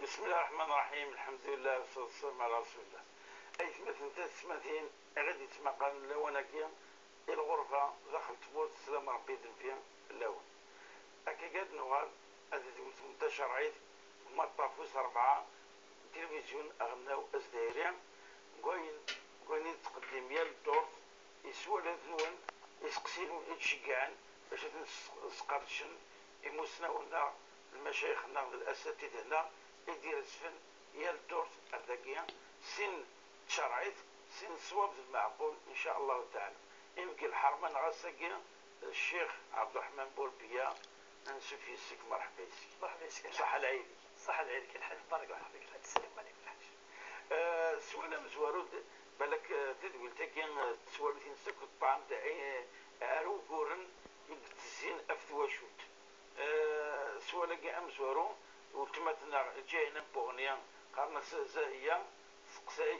بسم الله الرحمن الرحيم. الحمد لله والصلاة والسلام على رسول الله. أي مثل تسمتين غادي تمقال اللونكية الغرفة دخل تموت السلام ربي يدن فيها اللون هكا قاد نوال هذا منتشر عيد وما طافوس 4 تلفزيون أغناو أزدايرين قوين تقدم يا الدور يسوى لذنون يسقسينو يتشجعن باش نسقرشن يموسناونا المشايخنا الأساتذة يدير السفن يا الدور هذاكيا سن تشرعيت سن صواب المعقول إن شاء الله تعالى. يمكن الحرمان غاساكيا الشيخ عبد الرحمن بوربيا نسوف يسك مرحبا يسك. مرحبا يسك. صحة العيد. صحة العيد كل حاجة بارك الله فيك. السلام عليكم الحاج. سوالا مزوارو بالك تدويلتك تسوالو تنسك الطعام تاعي عارو كورن يبتزين أفتواشوت. سوالا كاع مزوارو وتماتنا جاينا بوغنيا قارنا زاهية سقساي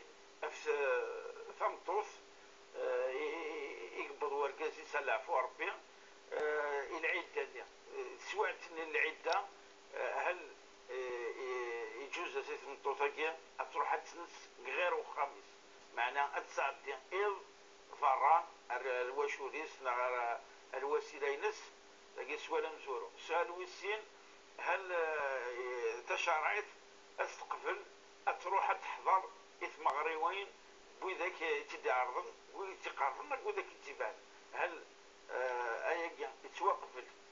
ثمطوث يقبض ورقازي سلعفو ربي العدة دي سوعتني العدة هل يجوز زيت مطوطاكيا تروح تنس غير وخميس معناها تسعدي إل فران الواشوريس نغير الوسيلينس لقي سوالا مزورو سالو السين هل تشرعت استقبل تروح تحضر إثم غريوين بوذاك يتدارضن ويتقارن وذاك يتبان هل أيا يتوقف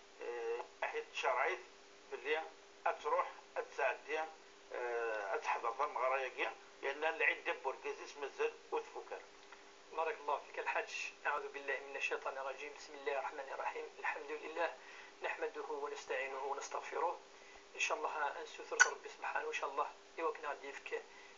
أحد شرعيت باللي تروح تساعدي تحضر ثم غرايا لأن العدة بوركيزيس مازال وثفكر. بارك الله فيك الحاج. أعوذ بالله من الشيطان الرجيم. بسم الله الرحمن الرحيم. الحمد لله نحمده ونستعينه ونستغفره إن شاء الله نستثر ربي سبحانه وإن شاء الله يوكنا عدي فيك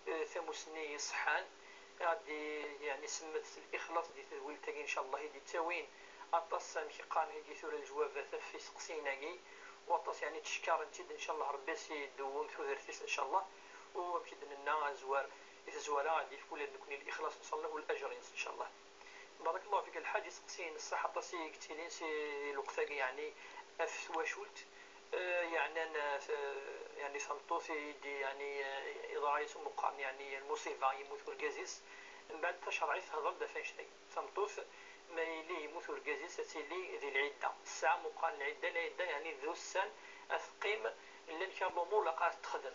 ثمسني صحان غادي يعني سمت الإخلاص دي تدويل تاقي إن شاء الله يدي تاوين أطاس مكيقان هيدي ثور الجوابات في سقسيناكي وأطاس يعني تشكار نتيد إن شاء الله ربي سيدوم ثوثرتيس إن شاء الله ومكيد لنا زوار يتزوالها غادي في كل نكون الإخلاص نصل له والأجر إن شاء الله. بارك الله فيك الحاج. سقسين الصحة طاسي كتيرين سي الوقت يعني أفثواشولت يعني أنا يعني سنطوثي دي يعني إضاعيس مقام يعني المصيبة يموت الجازيس من بعد تشرعي هذا دفن شيء سنطوث ما يلي يموت الجازيس تيلي ذي العدة الساعة مقام العدة يعني ذو السن أثقيم اللي كان الأمور لقات تخدم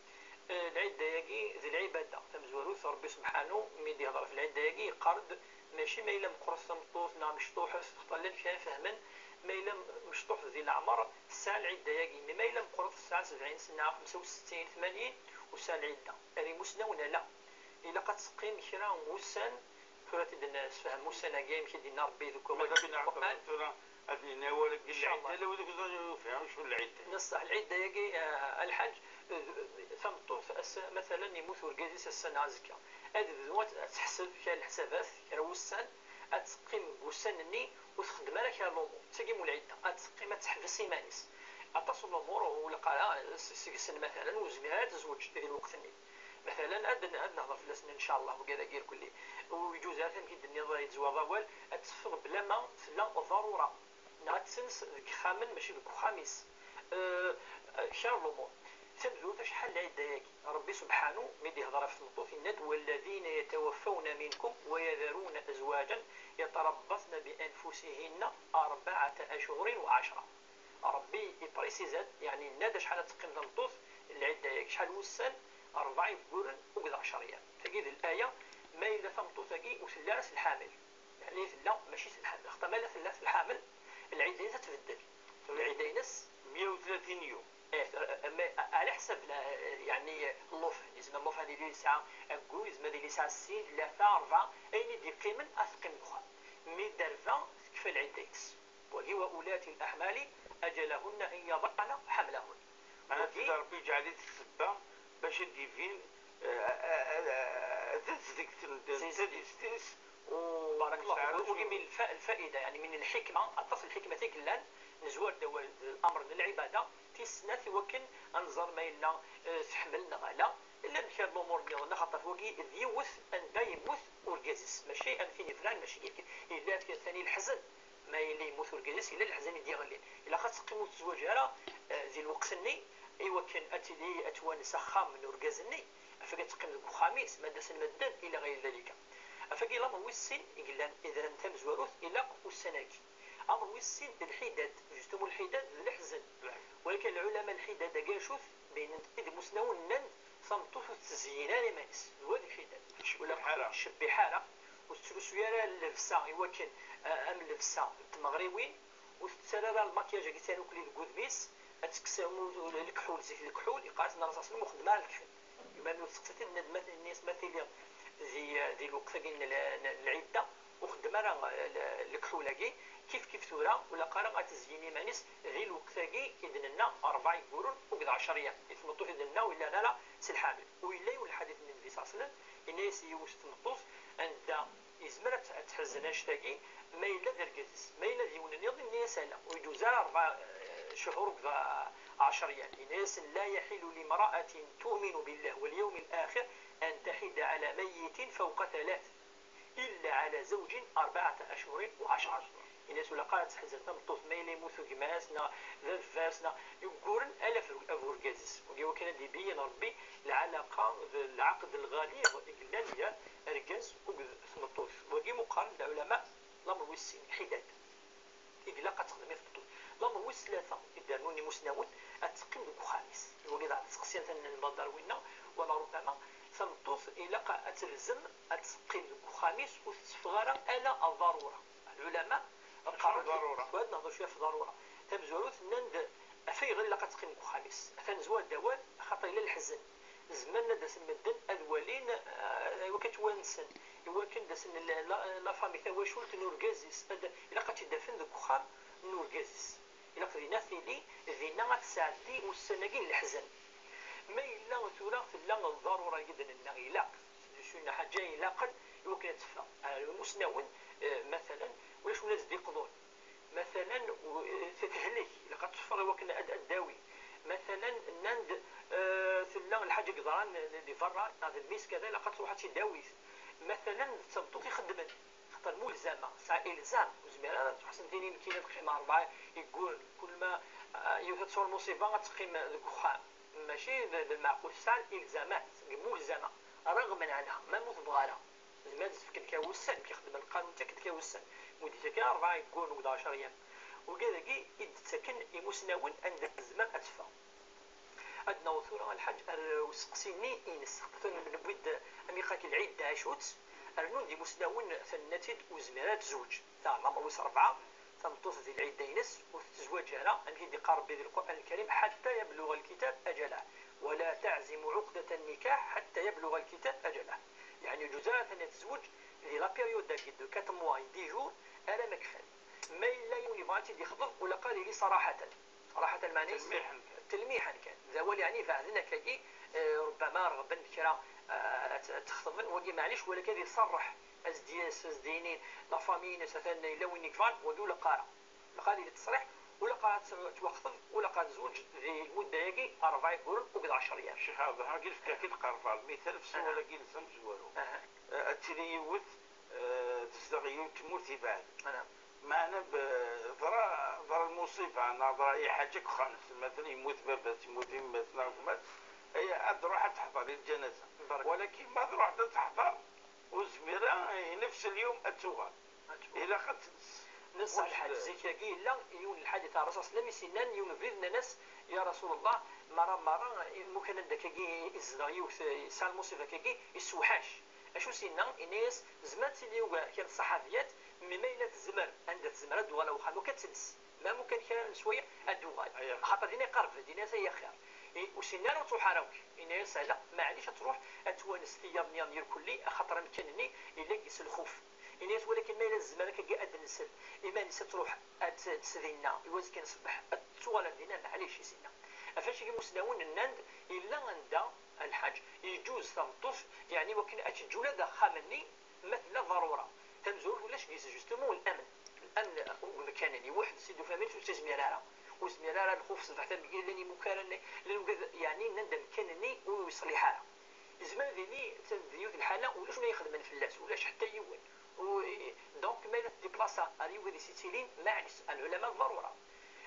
العدة يجي ذي العبادة تمزورو ربي سبحانه مين يهضر في العدة يجي قرض ماشي ما إلا مقرص سنطوث نعم مشطوح تختار لك كان فهما ما إلا مشطوح ذي العمر الساعة العدة يجي ما إلا مقرص الساعة 70 سنة 65 80 والساعة العدة يعني مسنا ولا لا إلا قد تقيم كرا وسان فرات الناس فهم وسنا جاي كي دينا ربي ذوك ما كنا نعرف هذه نوالك العدة لو ذوك فهم شو العدة نصح العدة يجي الحج ثمطوث مثلا يموت ورقازيس السنة زكا هذه ذوات تحسب فيها الحسابات كرا وسان أتقيم وسنني وتخدم لك الأمور تقيم العدة أتقيم تحبس إيمانيس أتصل الأمور ولقى سن مثلا وزميها تزوج في الوقت الني مثلا أدنى نهضر في الأسنان إن شاء الله وكذا غير كله ويجوز هذا كيد النظام يتزوج أول أتفق بلا ما لا ضرورة ناتسنس خامن ماشي بخامس شار الأمور تبدو شحال العدة ياكي ربي سبحانه مدي هضر في النطوف الند والذين يتوفون منكم ويذرون أزواجا يتربصن بأنفسهن 4 أشهر و10 ربي يبريسيزات يعني نادا شحال تقيم النطوف العدة ياكي شحال وسن 4 يقولن وقضى 10 أيام تجد الآية ما إلا ثمطو ثقي وثلاث الحامل يعني ثلا ماشي الحامل اختمال ثلاث الحامل العدة تتبدل العدة ينس 130 يوم على حسب يعني اللوف يزم اللوف هذه اللي ساعة أقول يزم هذه اللي ساعة 3 4 أين دي قيمة أثقل مخا مي درفا كفى العديس وهي وأولات الأحمال أجلهن أن يضعن حملهن أنا تقدر بيجعلي السبة باش ديفين تزدك تدستيس بارك الله وجميل الفائدة يعني من الحكمة أتصل الحكمة تقلان نزور دول الأمر من العبادة تسنث وكن أنظر ما إلا تحمل نغالا إلا بكاد الأمور اللي خاطر فوقي ذيوث أن دا يموت ورقازيس ماشي أن فيني فلان ماشي كيف إلا ثاني الحزن ما إلا يموت ورقازيس إلا الحزن يدي غلي إلا خاص تقيمو تزوج على ذي الوقت الني ايوا كان اتلي اتوانس خام من ورقازني افاك تقيم خامس ماده المدان الى غير ذلك افاك لامر ويسين يقول اذا انت مزواروث الى والسناكي امر ويسين الحداد جوستومو الحداد الحزن ولكن العلماء الحداد كاشوث بين اذ مسنون نند صمتوث تزيينان مانس هو الحداد ولا شبي حاله وتسوسيا اللبسه ايوا كان ام اللبسه المغربيين وتسرر المكياج كي تانو كلي الكودميس اتكسمو الكحول زيت الكحول يقاس نرصاص المخدمه الكحل يما نو تسقسات الندمات الناس مثلا ذي الوقت كاين العده وخدمه راه الكحوله كيف ثورة ولا قرا تزييني مانيس ذي الوقت كيدن لنا 4 قرون وقد 10 ايام يتمطوا في لنا ولا لا سي الحامل ولا يولي الحديث من النبي صلى الله عليه وسلم الناس يوسط مطوس عند يزمر تحزناش تاكي ما الا دركز ما الا ديون اليوم الناس لا ويدوز 4 شهور وقد 10 ايام الناس لا يحل لامرأة تؤمن بالله واليوم الآخر أن تحد على ميت فوق 3 إلا على زوج 4 أشهر و10 الناس ولا قالت حزتنا مطوط ما يلي موثو كماسنا ذا فاسنا يقولن ألف أفوركازيس وكان يبين ربي العلاقة العقد الغالي قلنا هي ركاز ومطوط وكي مقارن العلماء الأمر ويسين حداد إقلا قد تخدمي في الطول الأمر ويس 3 إدارنوني مسنون أتقيم لك خامس وكذا تسقسيا البدر وينا ولا ربما تمطوط إلا أتلزم أتقيم لك خامس وتفغر ألا الضرورة العلماء ضرورة وهاد نهضر شويه في ضروره تمزولوث نند افاي غير لقد تقيم خامس ثنزوا الدوال خاطر الى الحزن زماننا داس المدن الولين وكتوانسن يمكن داس لا فامي ثوا شولت نور غازيس الا قد تدفن ذوك خام نور غازيس الا قدينا ثيلي ذينا غتساعدي والسناكين الحزن ما الا ثورة لا الضروره جدا النغيلا شنو حاجه الا قد يمكن تفهم المسنون مثلا ولاش ولات يقضون مثلا تتهلك لقد تفر وكنا الداوي مثلا نند ثلا الحاجه قدران اللي فرا هذا الميس كذا لقد تروح تداوي مثلا تبطوك يخدمن خاطر ملزمه ساعه الزام وزميره تحسن ثاني كاين تقيم 4 يقول كل ما يتصور مصيبه تقيم الخام ماشي المعقول ساعه الالزامات ملزمه رغما عنها ما متبغاله زمان فكنت كاوسن كيخدم القانون تا كنت كاوسن مدته كان 4 يكون وقد 10 ايام وكذا كي يتسكن يمسناون عند الزمان اتفا عندنا وثوره الحاج وسقسيني ينس نبغي اميقاك العيد عاشوت ارنون دي مسناون ثنتيد وزميرات زوج تاع ماموس 4 تمطوس ذي العيد ينس وتزواج هنا امشي دي قارب بذي القران الكريم حتى يبلغ الكتاب اجله ولا تعزم عقده النكاح حتى يبلغ الكتاب اجله يعني جزاء تزوج في لا بيريود داكي دو 4 موا 10 جور انا مكفل ما الا يولي بغاتي يخضر ولا قال لي صراحه معني تلميحا كان زوال يعني فعندنا كي ربما رغبا كرا تخطبن وكي معليش ولا كذا يصرح ازدينين لا فامي مثلا الا وين يكفان ولا قاره قال لي تصريح ولا قال توخطب ولا قال زوج في المده يجي 4 قرون وقد 10 ايام شي هذا ها قلت كاكيد قرفال مثال في ولا قيل سم زوالو التريوت تستغيو تموتي بعد معنا ضرا المصيبه نظرا اي حاجه خامس مثلا يموت بابا يموت مثلا هي تروح تحضر الجنازه ولكن ما تروح تحضر وزميره نفس اليوم اتوغل الى قد نص الحادث زي كي لا يون الحادث الرسول صلى الله عليه وسلم يسنن يون فيدنا ناس يا رسول الله مرة ممكن عندك كي إزرايل سال مصيبة كي يسوحاش أشو سينا الناس زمات اللي كان الصحابيات مميلة الزمر عند الزمر الدوغال أو خانو كتنس ما ممكن كان شوية الدوغال خاطر دينا قرب دينا هي خير وسينا تروح راوك الناس لا معليش تروح أتوانس ثياب نير كلي خاطر مكانني إلا كيس الخوف الناس ولكن ما يلزم لك كي أدنسل إيمان تروح تسذينا يواز كان صبح التوال دينا معليش يسينا أفاش كي مسناون النند إلا عند الحاج يجوز تمطف يعني وكن أتجولا دا خامني مثل ضرورة تمزول ولاش كيس جوستومون الأمن مكانني واحد سيدو فامين شو تزميرارا وزميرارا الخوف صبح تنبقي لاني مكارني يعني نند مكانني ويصلي حالة زمان ذيني تنذيوث الحالة ولاش ما يخدم الفلاس ولاش حتى يوين دونك ما ديبلاصا اليوم دي سيتيلين معلش العلماء ضرورة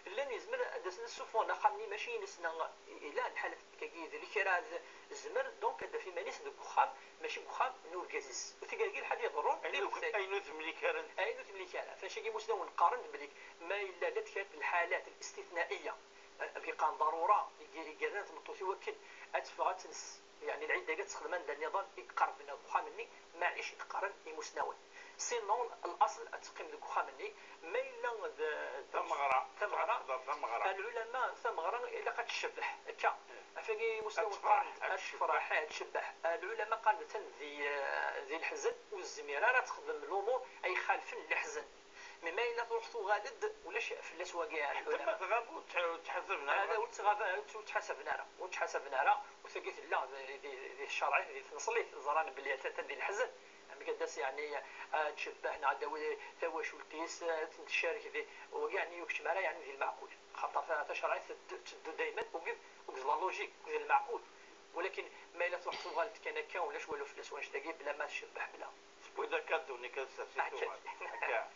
لان يزمر داسنا السفون خامني ماشي نسنا الا الحاله كيد اللي كرا الزمر دونك هذا في مانيس دو خام ماشي بخام نور كازيس وتلقى الحد يضرون اي نوت ملي كارن اي نوت ملي كان فاش كي مسنا ونقارن بليك ما الا لا كانت الحالات الاستثنائيه اللي كان ضروره يقرن تمطوسي وكن اتفغا تنس يعني العده كتخدم عند النظام يقرب من الخام مني معليش يتقارن يمسناون سينون الاصل اتقيم دو مني ما الا ثمغره العلماء ثمغره الا قد تشبح هكا فكي مستوى تفرح تشبح العلماء قالوا ذي الحزن والزميره راه تخدم الامور اي خالف الحزن مما الا تروحوا غادد ولا شيء في الاسواق يعني تما تغابوا تحسبنا هذا وتحسبنا راه وثقيت لا ذي الشرع ذي نصلي زران بلي تدي الحزن مقدس يعني تشبهنا توا شو القيس تشارك ذي ويعني يكتب يعني ذي المعقول خاطر تشرع تدو دائما وقف لا لوجيك ذي المعقول ولكن ما الا تروح غلط كان هكا ولاش والو فلاس واش تلاقي بلا ما تشبح بلا سبويدا كادوني كاساسي هكا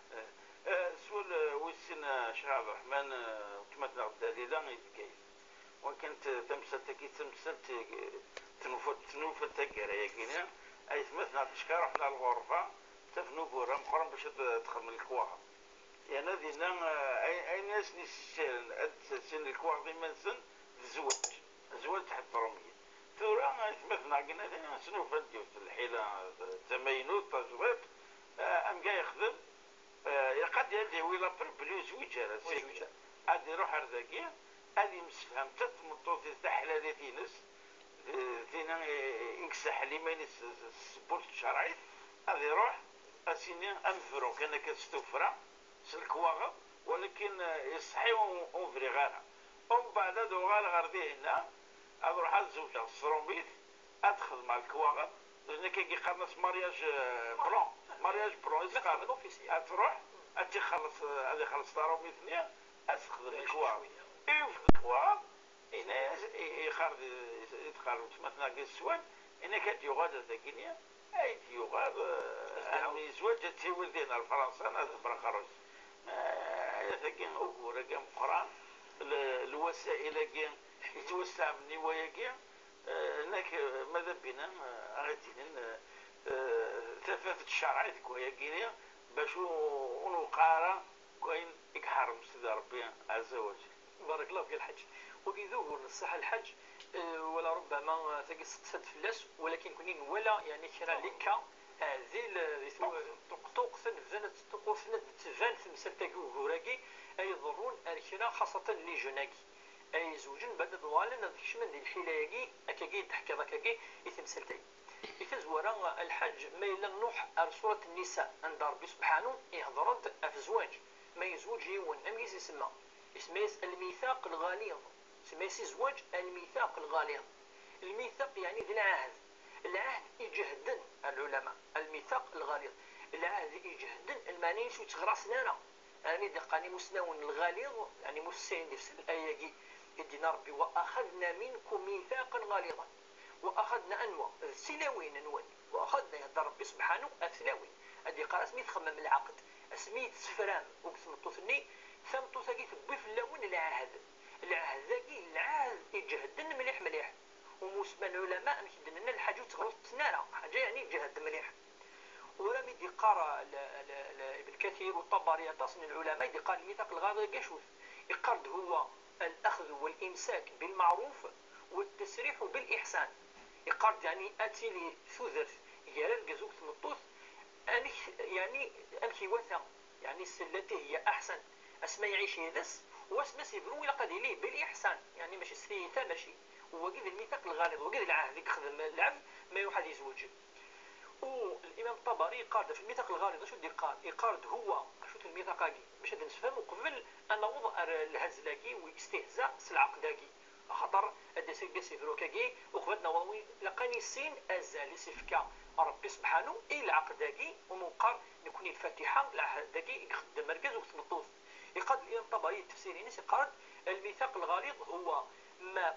سؤال ويسنا شيخ عبد الرحمن تمثل الدليله يتكاين وكنت تمثلت كي تمثلت تنوفل تقرا يا اي مثلا تشكا رحنا الغرفه تفنو بورا مقرن باش تدخل من الكواغ يعني هذه اي ناس سن الكواغ ديما سن الزواج تحت الرميه ثورة مثلا قلنا شنو فنديو الحيله تمينوت تجريب ام جاي يخدم يقد يدي ولا بلو زويجه غادي يروح ارزاقيه غادي يمسفهم تتمطوط تحلالي ناس تينا يكسح لي مانيس السبورت الشرعي غادي يروح اسيني انفرو كان كتستوفرا سلكواغ ولكن يصحي اونفري غانا ومن بعد هادو غارديه هنا اروح الزوجه الصرومبيت ادخل مع الكواغ لان كي قرنس مارياج برون تروح اتخلص هذه خلص دارهم اثنين استخدم الكواغ في الكواغ هنا يتخرج مثلا السواد هنا كانت يغاد ذاكينيا اي يغاد يعني زواج تيولدينا الفرنسا هذا برخرج ذاكين اوغورا كان قران الوسائل كان يتوسع من نوايا هناك ماذا بينا غاديين ثفافة الشرع كويا كينيا باش ونقارا كاين يحرم سيدي ربي عز وجل. بارك الله فيك الحج وكيذوب الصحة الحج ولا ربما تقصد فلاس ولكن كونين ولا يعني كرا لكا ذي توقفن فزنت توقفن تفان ثمثل تاكو هوراكي اي يضرون الكرا خاصة لي جوناكي اي زوجين بعد ضوالن هذيك من ذي الحلايكي اكاكي تحكي ذاكاكي يثمثل تاي يتزورا الحج ما إلا نوح سورة النساء عند ربي سبحانه يهضرد في زواج ما يزوج يون أم يسمى اسمه الميثاق الغليظ اسمه زواج الميثاق الغليظ الميثاق يعني ذي العهد يجهدن العلماء الميثاق الغليظ العهد يجهدن المانيش وتغرس لنا يعني دقاني مسنون الغليظ يعني مسين في الآية يدينا ربي وأخذنا منكم ميثاقا غليظا واخذنا انواع السلاوين انواع واخذنا يد ربي سبحانه السلاوين هذه قال سميت خمم العقد سميت سفرام وكتمطوثني ثمطوث كي تبي في اللون العهد ذاكي العهد يجهدن مليح ومسمى العلماء مكدن لنا الحاجه تغلط نارا حاجه يعني يجهد مليح ورامي دي قرا ابن كثير والطبري تصن العلماء دي قال الميثاق الغليظ كشوف يقرد هو الاخذ والامساك بالمعروف والتسريح بالإحسان يقرد يعني أتي لي ثوذف يرى الجزوك تمطوث يعني أمشي وثا يعني السلته هي أحسن أسمى يعيش يدس واسمى سيبرو إلى قد ليه بالإحسان يعني ماشي سريتا ماشي ووجد الميثاق الغالب وجد العهد خدم العهد ما يوحد يزوج والإمام الطبري يقارد في الميثاق الغالب شو يقارد هو شو الميثاق باش نفهم قبل أن وضع الهزلاكي واستهزاء العقداكي خطر الدسك بسيفروكاكي وقفتنا والله لقاني السين ازالي سيفكا ربي سبحانه الى عقداكي ومنقر نكون الفاتحه لعهداكي يخدم مركز وقت مطوف يقاد الامام الطبري التفسيري ناس يقارد الميثاق الغليظ هو ما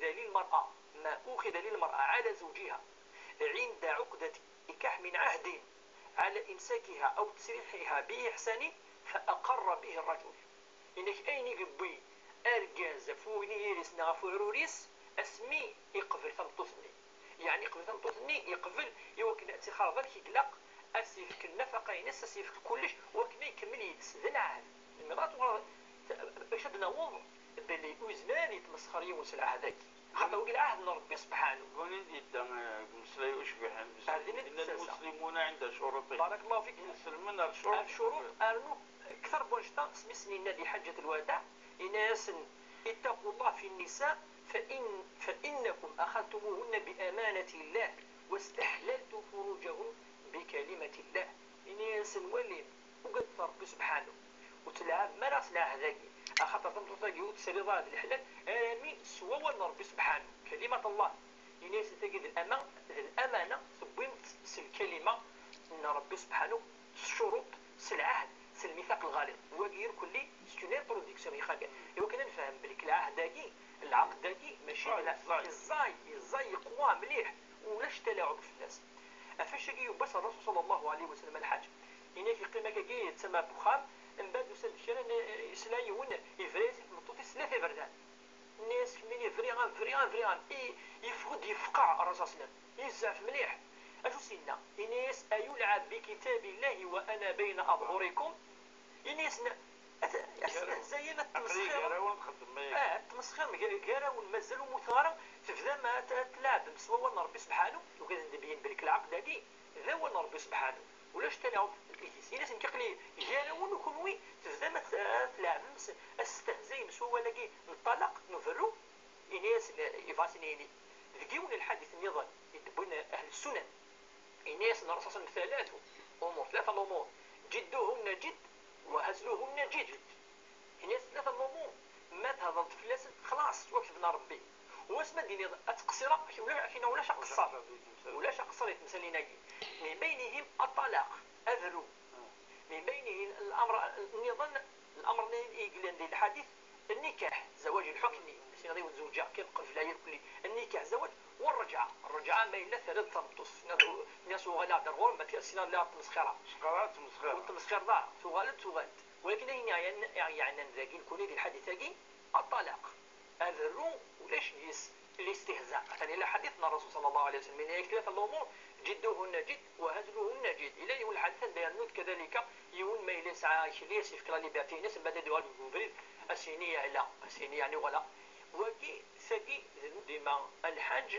اخذ للمراه على زوجها عند عقدة نكاح من عهد على امساكها او تسريحها باحسان فاقر به الرجل إنك أين يقبي أرجاز فوني يرسنا فوروريس أسمي يقبل ثمطوثني يعني يقبل ثمطوثني يقبل يوكن اتخاذ يقلق أسيف النفقة ينس أسيف كلش وكنا يكمل يدس ذا العهد المرات شدنا وضع باللي وزمان يتمسخر يونس العهد حتى وقل عهد ربي سبحانه قولي جدا مسلي يشبه إن المسلمون عند شروط بارك الله فيك المسلمون الشروط أرنو أكثر بوجتا اسمي نادي حجة الوداع إناس اتقوا الله في النساء فإنكم أخذتموهن بأمانة الله واستحللتم فروجهن بكلمة الله إناس ولين وقد ربي سبحانه وتلعب مراس لا هذاكي أخطر تمتطاقي وتسري ضاد الحلال آمين سوى ربي سبحانه كلمة الله إناس تجد الأمانة ثبمت الكلمة إن ربي سبحانه الشروط العهد الميثاق الغالظ وغير كلي ستونير برودكسيون يخاك يمكن نفهم بليك العهد داكي العقد داكي ماشي لا يزاي يقوى مليح ولاش تلاعب في الناس افاش كي بس الرسول صلى الله عليه وسلم الحاج هنا في قيمه كي تسمى بخام من بعد وسال الشيران يسلا يون يفريس مطوطي ثلاثه بردان الناس من فريان يفقد يفقع الرسول صلى الله عليه وسلم يزعف مليح أشو سينا إنيس أيلعب بكتاب الله وأنا بين أظهركم إنيس زي ما التمسخير التمسخير قارا ونمزلوا مثارا تفذا ما تلعب مسوا ربي سبحانه وكذا نبين بالك العقد هذه ذا هو ربي سبحانه ولاش تلعب إنيس نكقلي جارا ونكونوي تفذا ما تلعب استهزي مسوا لاقي نطلق نفرو إنيس يفاسينيني ذكيون الحديث النظام يدبون أهل السنن الناس الرسول ثلاثة الأمور جدهن جد وهزلهن جد الناس ثلاثة الأمور مات هذا الطفل خلاص وكفنا ربي واسم الدين أتقصر ولا شقصر يتمثل ناجي من بينهم الطلاق أذروا من بينهم الأمر يقلن دي الحديث النكاح زواج الحكمي سينادي والزوجة كيبقى في الآية كلي النكاح زواج والرجعة ما إلا ثلاث تمطس ناس وغلا درغور ما تيأسنا لا تمسخرة والتمسخر ضاع تغالد ولكن يعني نذاكي الكوني دي الحديث هاكي الطلاق أذروا ولاش الاستهزاء مثلا إلى حديثنا الرسول صلى الله عليه وسلم من هيك ثلاثة الأمور جدهن جد وهزلهن جد إلى يقول الحديث بيانوت كذلك يقول ما يليس عايش يفكر ليبرتي ناس بعد دوال الجوفريد أسينية لا أسينية يعني ولا وكي سكي ديما الحج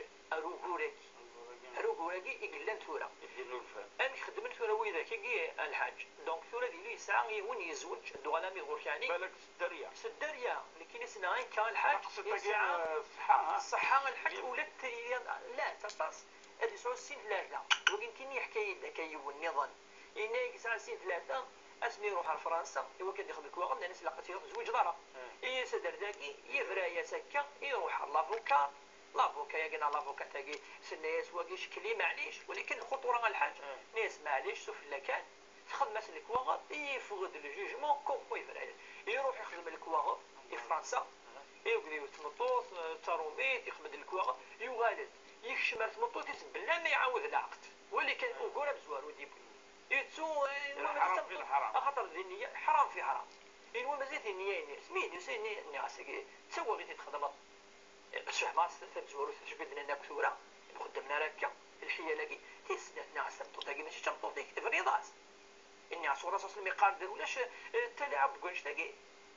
أروغوريكي إقلان ثورة أمي خدمت ثورة وإذا كي الحج دونك ثورة ديالو يسعى يون يزوج دوغانا ميغور يعني بالك سدريا لكن يسنعين كان الحج يسعى الصحة الحج ولت لا تطاس هذه سعود سين ثلاثة وكين كيني حكاية كيو النظام إنه يسعى سين ثلاثة اسمي يروح على فرنسا هو كان ياخذ الكواغ الناس لقات زوج دارا يسدر ذاكي يفرا يسكا يروح على لافوكا يقنا لافوكا تاقي سناس واقي شكلي معليش ولكن خطوره الحاجه ناس معليش شوف لكان تخدم الكواغ يفقد الجوجمون كوم يفرا يروح يخدم الكواغ في فرنسا يقدر يتمطوط تاروميت يخدم الكواغ يغالد يكشمر تمطوط بلا ما يعاود العقد ولكن وقوله بزوار وديبو يتسو الحرام في الحرام خاطر النية حرام في حرام إنه مزيت النية سمين يسيني ناسك تسوى غير تخدم بس ما تزوروا تشبدنا نكثورة خدمنا ركع الحية لقي تسنى ناس تطاقي ماشي تطاقي فريضاس إني عصورة صوص المقادر ولاش تلعب قنش تاقي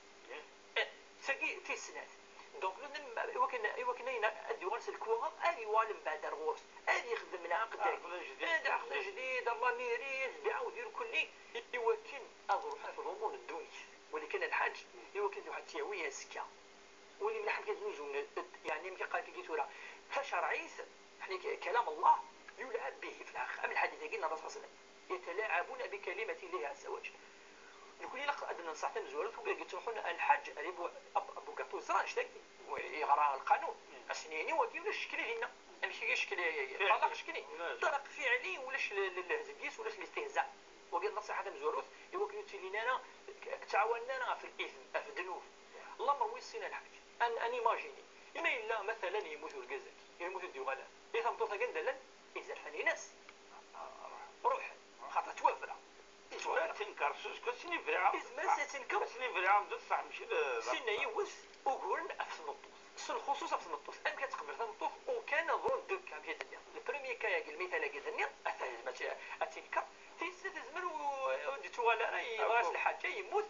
تاقي تسنى دونك وكنا هنا الدوارس الكوغا أدي والم بعد الغورس أدي يخدم العقد هذا عقد جديد الله ميريز بيعاود يدير كلي يوكن أظروفها في الأمور الدنيا ولكن الحاج يوكن واحد تياوية سكا ولي من حد كتنوزو يعني ملي قال كي تورا فشرعيس يعني كلام الله يلعب به في الآخر أما الحديث قلنا الرسول صلى الله عليه وسلم يتلاعبون بكلمة الله عز وجل نقول لك أدنى نصحت نزورت وقال تروحون الحج أبو قطو زران شتاكي ويغرى القانون أسنيني ودي ولا شكلي لنا أمشي شكلي طلق شكلي طلق فعلي ولاش الهزبيس ولاش الاستهزاء وقال نصيحة نزورت يوكلوا تلينا تعاوننا في الإثم في الذنوب الله مروي السنة الحج أن إيماجيني إما إلا مثلا يموت الجزك يموت الديوغالا إذا مطوطة جندلا إذا فني ناس روح خاطر توفر يتوالى تنكر سوس كسني فريعة ما تنكر كسني فريعة بصح ماشي سنة يوث وقورن أفس النطوط سن خصوص أفس النطوط أم كتقبل النطوط وكان ظن دو كام في الدنيا البريمير كايا المثال كي الدنيا أثاث أتنكر تيسد زمن وديتوالى راهي راس الحاجة يموت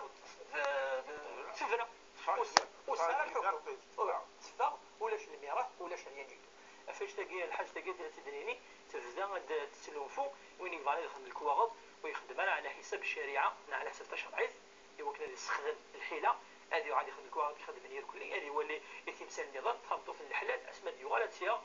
سفرة وسار الحكم تفا ولاش الميراث ولاش ينجد فاش تلقى الحاج تلقى تدريني تبدا تسلوفو وين يفالي يخدم الكواغط ويخدم على حساب الشريعه على حساب التشريع هو كان يستخدم الحيله هذه غادي يخدم الكواغط يخدم النير كلي هذه هو اللي يتمثل النظام تخبطوا في الحلال اسماء ديوغال تيا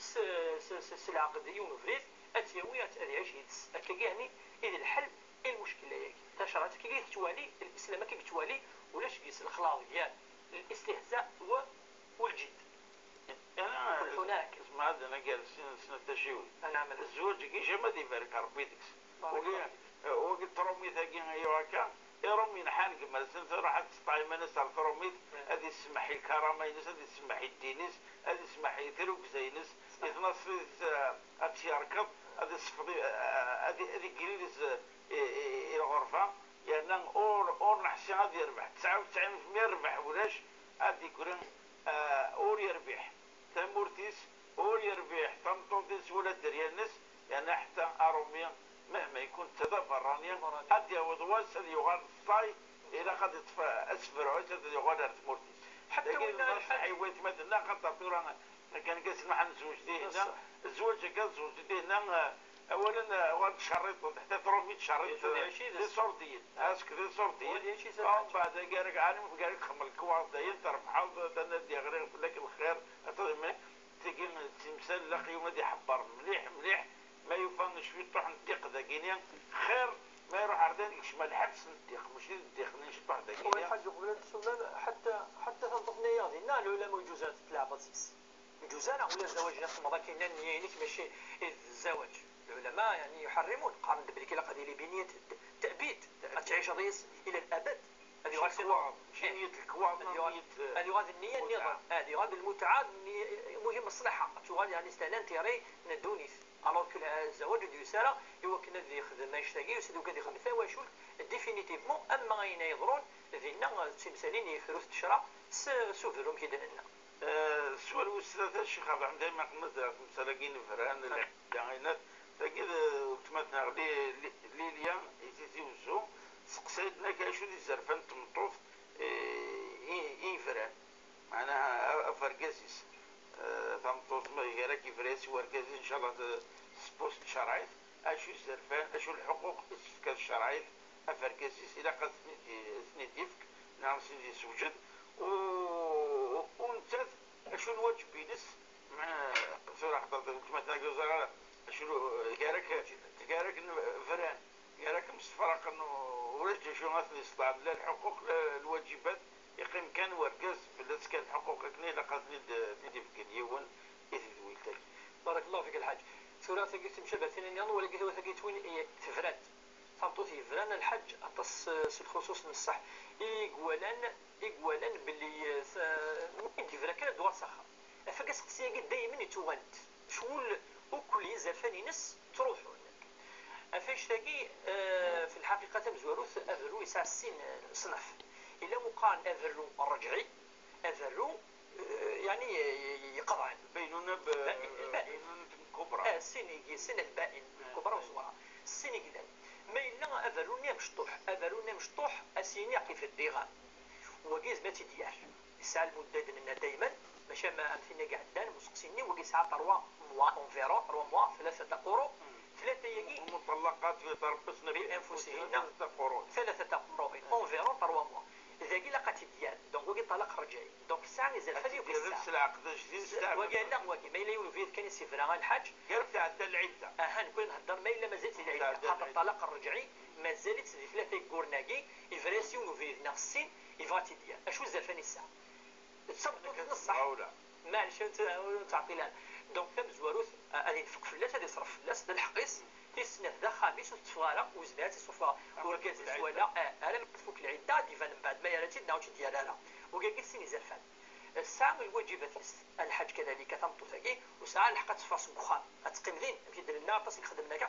العقد ديون فريد اتيويات هذه عيش يدس هكا يعني اذا الحل المشكله ياك تشرعت كي توالي الاسلام كي توالي ولاش يس الخلاط ديال الاستهزاء والجد انا هناك اسمع هذا انا جالس سنة تشيوي نعم الزوج كيش ما دي بارك ربي ديكس وقلت ترومي ثاقي ايوا هكا يرمي نحان كما سنت راح تسطعي من صار ترومي هذه تسمح الكرامه ينس هذه تسمح الدينيس هذه تسمح يثروك زينس يتنصف اتياركض هذه صفدي هذه قليلز الغرفه يعني اور نحسي غادي يربح 99% يربح ولاش غادي يقولون اور يربح تمورتيس اور يربح تمطوطيس ولا دريانس يعني حتى اروميا مهما يكون تدبر رانيا قد يعود واسد يغار الصاي الى قد يطفى اسفر واسد يغار تمورتيس حتى وين حيوات مثلا قد تطيرنا كان قاس نحن نزوج دينا الزواج كان زوج دينا اولا غاد شريط حتى ترومي شريط دي صورتين اسك دي صورتين بعد قالك عالم قالك خمل كواط داين تربح دنا دي غير لك الخير اتضمن تيجي تمثال لقي ودي حبر مليح مليح ما يفنش في طرح نديق ذاكينيا خير ما يروح عردان يشمل الحبس نديق مش نديق نشطح ذاكينيا الحاج قبل حتى تنطقنا ياضي نالو لا موجوزات تلعب سيس جوزانا ولا الزواج ناس مضاكين يعني ماشي الزواج العلماء يعني يحرمون قارن بليك لا قضيه بنيه التأبيد تعيش ضيس الى الابد هذه غير الكواض نية الكواض هذه غير النية النظام هذه غير المتعة مهم الصلاحة تغال يعني استعلان تيري ندونيس alors que الزواج ديال ساره هو كنا يخدم ما يشتاقي وسيدو كان يخدم ثوا شول ديفينيتيفمون اما غاين يضرون ذينا تمثالين يفروس الشرع سوفرهم كي دنا السؤال والثلاثة الشيخ عبد الحميد دائما قلنا مسلاقين فران العينات تجد تمثنا ليليا يتيتي وزو سقسيدنا كاشو دي زرفان تمطوف فران معناها فرقاسيس تمطوف ما يراك فراسي ورقاسي ان شاء الله سبوست شرعيت اشو الزرفان اشو الحقوق الشرعية فرقاسيس الى قد سنديفك نعم سندي سوجد ونتات اشو الواجب بينس مع صراحة مثلا جزارة اشو كارك فران كارك مستفرق انه ورجع شو مثل يستطيع لا الحقوق لا الواجبات يقيم كان ورقاز بلاتس كان حقوقك ني لقد ندي في كنيون يثبت ويلتك بارك الله فيك الحاج سورة ثقيت مشابهتين اليوم ولا قلت ثقيت وين تفرد فهمتوا فران الحج أتص الخصوص من الصح إقوالا باللي يدي فرا كان دوار سخا فقاس قصيا دايما يتوغنت شغل وكل يزرفاني نس تروحوا فاش تلاقي في الحقيقة مزوروث أفرو يسع السين صنف إلا مقارن أفرو الرجعي أفرو يعني يقضعن بينونا البائن كبرى سن البائن كبرى وصغرى السن قدام ما إلا أفرو مشطوح أسيني في الديغان وقيز ما تديار يسعى المدد لنا دايما ماشي ما أمثلنا قعدان مسقسيني وقيز ساعة 3 موا 3 أورو 3 يجي المطلقات يتربصن بأنفسهن 3 قروء 3 قروء انفيرون 3 موا إذا قيل لقات ديال دونك وقي طلاق رجعي دونك الساعة نزل فدي وقي الساعة العقد جديد الساعة وقال لا وقي ما إلا يولو فيه كان يسيفرها الحاج قال تعدى العدة نكون نهضر ما إلا مازالت العدة خاطر الطلاق الرجعي مازالت سدي 3 كورناكي يفراسيونو فيه نفس السن يفاتي ديال اشو زرفاني الساعة تصبتو في الصح معلش تعطي لها دونك تم زواروث غادي ينفق فلاس غادي يصرف فلاس الحقيس تيسنى ذا خامس وتصفارا وزنات الصفا وركاز ولا انا متفوك العده ديفان من بعد ما يراتي ناوتي ديالها وكاكي سيني زرفان الساعه الواجبات الحج كذلك تمطو ثقي وساعه لحقت فاس بخار تقيم ذين كيدير لنا تصل خدمناك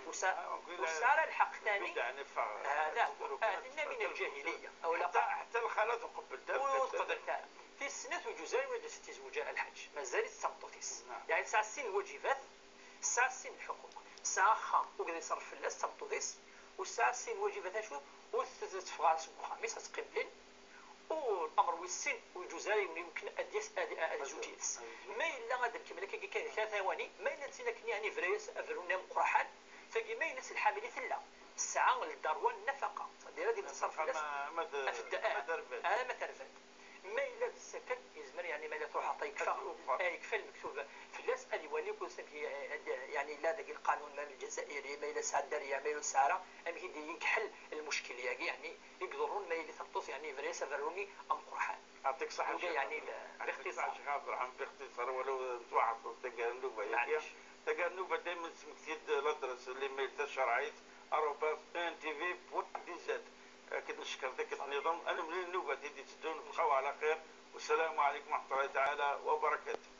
وسار الحق ثاني هذا هو من الجاهليه او حتى الخالات وقبلتها في السنة وجزائر ولا ستيز وجاء الحج ما زالت تمطوتيس يعني ساعة السن الواجبات ساعة السن الحقوق ساعة خام وقد يصرف الناس تمطوتيس والساعة السن الواجبات شو وتتفغى خميس تقبلين والامر والسن والجزائر يمكن اديس زوجيتس ما الا غادا كمل كي ثواني ما الا تسينك يعني فريس افرونا مقرحان فكي ما ينس الحامل ثلا الساعه للدروه النفقه ديال هذه تصرف الناس في الدقائق ما ترفد ما الا السكن يزمر يعني ما الا تروح عطى يكفى المكتوب في الناس اللي ولي يكون يعني لا ذاك القانون المالي الجزائري ما الا ساعه الدريه ما الا ساعه ام ينكحل المشكل يعني يقدرون ما الا تطوس يعني فريس فروني ام قرحان يعطيك الصحه يعني باختصار شيخ عبد الرحمن باختصار ولو توعد تقال تجنب دائما سمكتيد الادرس اللي ميلتا شرعيت اروباس ان تي في بوان كنت نشكر ذاك النظام انا من النوبه ديالي تدون بقاو على خير والسلام عليكم ورحمه الله تعالى وبركاته.